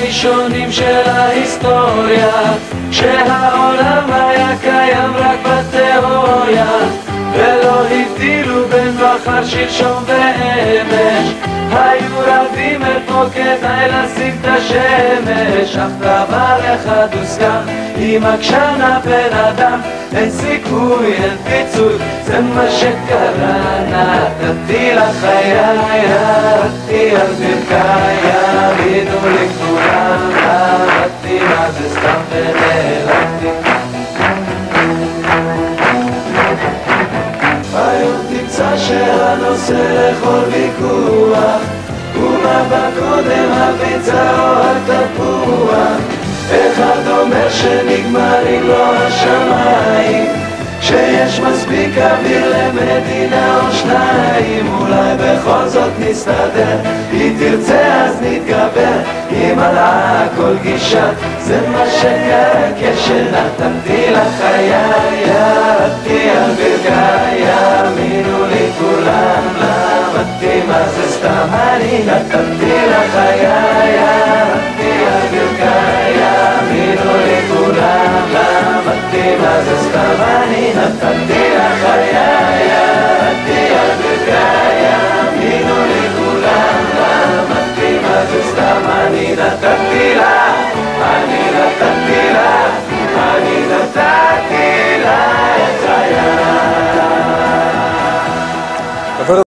הראשונים של ההיסטוריה, כשהעולם היה קיים רק בתיאוריה, ולא הבדילו בין מחר, שלשום ואמש. היו רבים איפה כדאי לשים את השמש, אך דבר אחד הוסכם, אם עקשן הבן אדם, אין סיכוי, אין פיצוי, זה מה שקרה. נתתי לחיי, ירדתי על ברכיי, ירידו לי כולם, עבדתי מה זה סתם ונעלמתי. היום תמצא שהנושא לכל ויכוח ומה בקודם, הביצה או התפוח. אחד אומר שנגמרים לו השמיים, כשיש מספיק אוויר למדינה או שניים. אולי בכל זאת נסתדר, היא תרצה אז נתגבר, אם עלה כל גישה זה מה שקרה. כשנתתי לחיי, ירדתי על ברכיי, יאמינו לי כולם, למדתי מה זה סתם. אני נתתי לחיי,